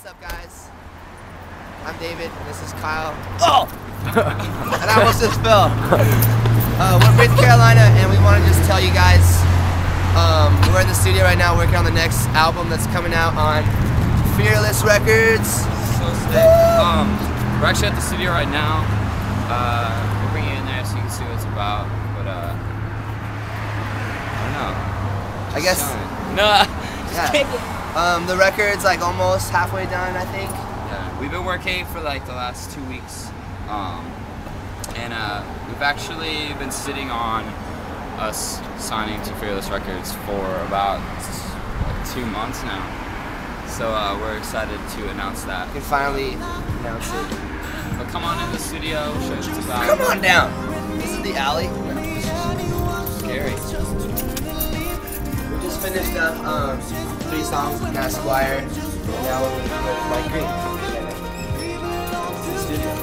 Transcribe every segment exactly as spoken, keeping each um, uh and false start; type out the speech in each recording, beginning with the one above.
What's up, guys? I'm David, and this is Kyle. Oh! And I almost just fell. Uh, we're with Carolina, and we want to just tell you guys, um, we're in the studio right now working on the next album that's coming out on Fearless Records. So sick. Um, we're actually at the studio right now. Uh, we're bringing it in there so you can see what it's about. But uh, I don't know. I guess. No. Yeah. Um, the record's like almost halfway done, I think. Yeah. We've been working for like the last two weeks, um, and uh, we've actually been sitting on us signing to Fearless Records for about like, two months now. So uh, we're excited to announce that. You can finally announce it. But come on in the studio, show us what it's about. Come on down. This is the alley. Scary. We just finished up um, three songs with Matt Squire, and now we're with Mike Green. In the studio.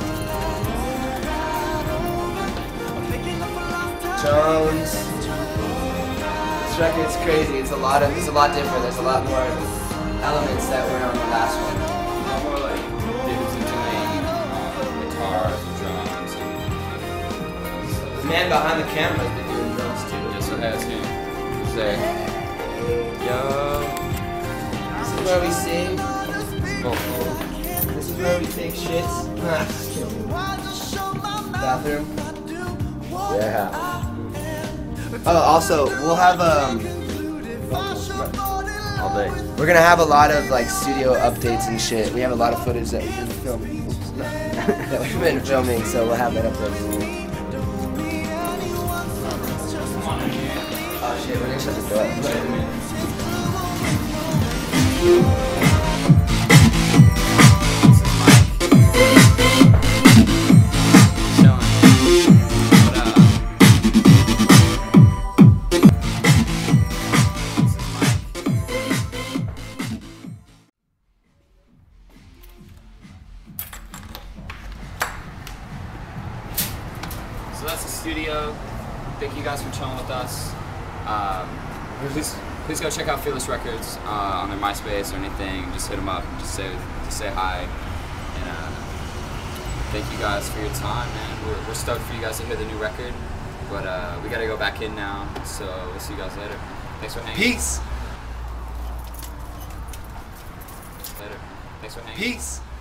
Jones. This record's crazy. It's a lot of. It's a lot different. There's a lot more elements that were on the last one. More like dudes doing uh, guitars and drums. And, The man behind the camera has been doing drums too. just so has him. He's there. Yo. This is where we sing. Vocal. This is where we take shits. Bathroom. Yeah. Oh, also, we'll have um. All day. We're gonna have a lot of like studio updates and shit. We have a lot of footage that we've been filming. Oops, no. that we've been filming, so we'll have that up there soon. Oh shit, we're gonna shut the door. So that's the studio. Thank you guys for chilling with us. Um, please, please go check out Fearless Records uh, on their MySpace or anything. Just hit them up and just say, just say hi. And uh, thank you guys for your time, man. We're, we're stoked for you guys to hear the new record. But uh, we gotta go back in now. So we'll see you guys later. Thanks for hanging. Peace. Later. Thanks for hanging. Peace.